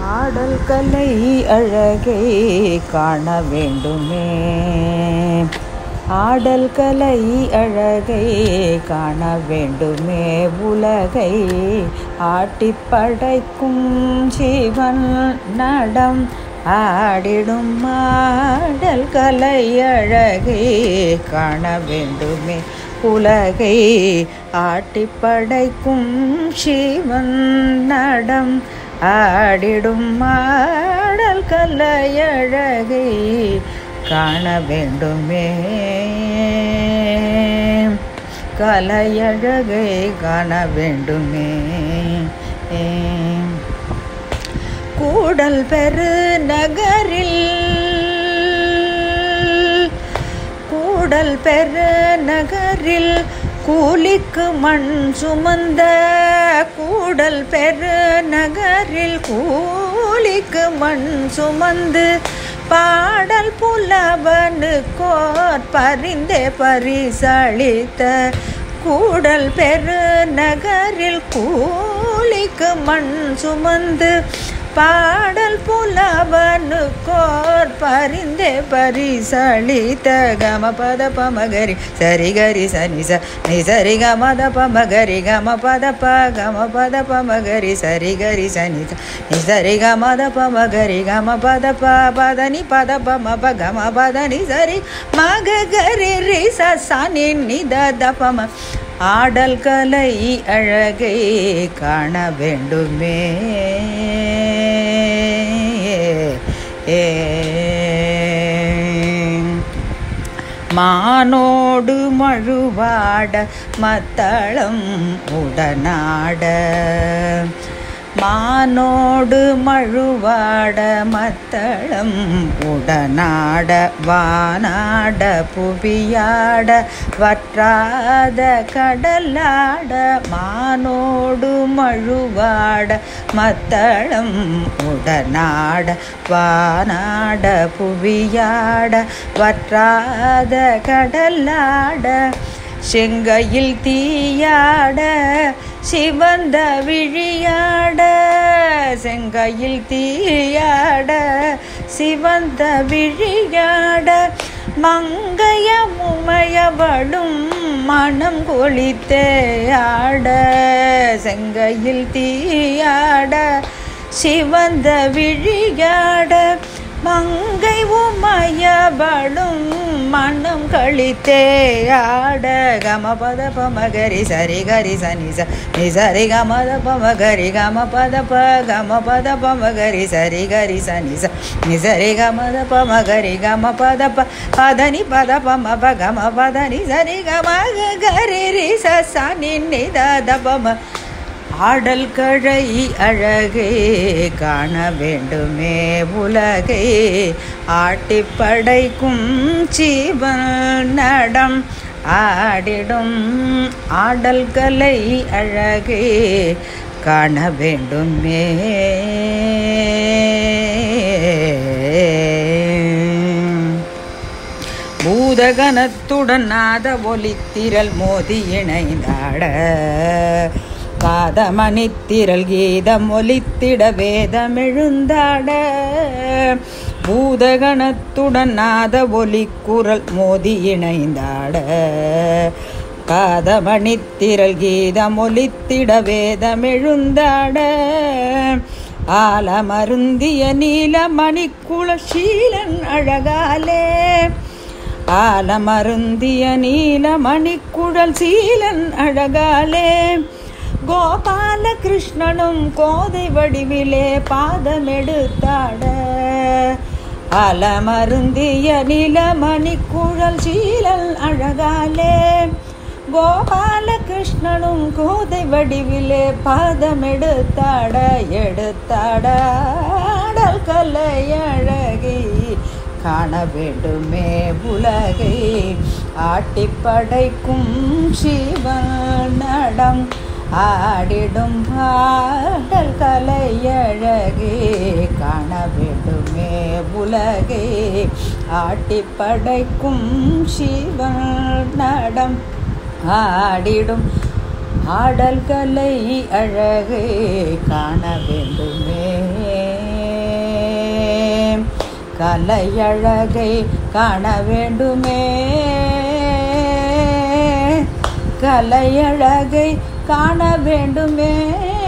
ஆடல் கலை அழகை காண வேண்டுமே. ஆடல் கலை அழகை காண வேண்டுமே. உலகை ஆட்டிப் படைக்கும் ஜீவன் நடம் ஆடிடும் ஆடல் கலை அழகை காண வேண்டுமே. உலகை ஆட்டிப் படைக்கும் சிவன் நடம் ஆடிடும் ஆடல் கலை அழகை காண வேண்டுமே. கலையழகை காண வேண்டுமே. கூடல் பெரு நகரில் கூடல் பெரு நகரில் கூலிக்கு மண் சுமந்த கூடல் பெரு நகரில் கூலிக்கு மண் சுமந்து பாடல் புலவனுக்கோர் பரிந்தே பரிசளித்த கூடல் பெரு நகரில் கூலிக்கு மண் சுமந்து பாடல் புலவனுக்கோர் பரிந்தே பரிசளித்த கம பத பமகரி சரி கரி சனி ச நி சரி கமத பமகரி கம பத ப கம பத பமகரி சரி கரி சனி ச நி சரி கமத பமகரி கம பத ப பதனி பத பம ப கம பதனி சரி மக கரி ரி ச சனி நி த த பம ஆடல் கலை அழகை காண வேண்டுமே. மானோடு மழுவாட மத்தளம் உடனாட மானோடு மழுவாட மத்தளம் உடனாட வானாட புவியாட வற்றாத கடலாட மானோடு மழுவாட மத்தளம் உடனாட வானாட புவியாட வற்றாத கடலாட செங்கையில் தீயாட சிவந்த விழியாட செங்கையில் தீயாட சிவந்த விழியாட மங்கைய முமையவளும் மனம் கொளித்தே ஆட செங்கையில் தீயாட சிவந்த விழியாட மங்கை உமையவளும் மனம் கழித்தே ஆட கம பத பமகரி சரி கரி சனி ச நி சரி கமத பமகரி கம பத ப கம பத பமகரி சரி கரி சனி ச நி சரி கமத பமகரி கம பத ப பதனி பத பம ப கம பதனி சரி கம கரி ரி ச சனி நி த த பம ஆடல் கலை அழகை காண வேண்டுமே. உலகை ஆட்டிப் படைக்கும் ஜீவன் நடம் ஆடிடும் ஆடல் கலை அழகை காண வேண்டுமே. பூதகணத்துடன் நாத ஒலித்திரள் மோதி இணைந்தாட காதமணித்திரள் கீதம் ஒலித்திட வேதமெழுந்தாட பூதகணத்துடன் நாத ஒலிக்குரல் மோதி இணைந்தாட காதமணித்திரள் கீதம் ஒலித்திட வேதமெழுந்தாட ஆலமருந்திய நீலமணிக்குழல் சீலன் அழகாலே ஆலமருந்திய நீலமணிக்குழல் சீலன் அழகாலே கோபால கிருஷ்ணனும் கோதை வடிவிலே பாதமெடுத்தாட அலமருந்திய நிலமணிக்குழல் சீலல் அழகாலே கோபால கிருஷ்ணனும் கோதை வடிவிலே பாதமெடுத்தாட எடுத்தாட ஆடல் கலை அழகை காண வேண்டுமே. உலகை ஆட்டிப் படைக்கும் சிவன் நடம் ஆடிடும் ஆடல் கலை அழகை காண வேண்டுமே. உலகை ஆட்டிப் படைக்கும் சிவன் நடம் ஆடிடும் ஆடல் கலை அழகை காண வேண்டுமே. கலையழகை காண வேண்டுமே கலையழகை காண வேண்டுமே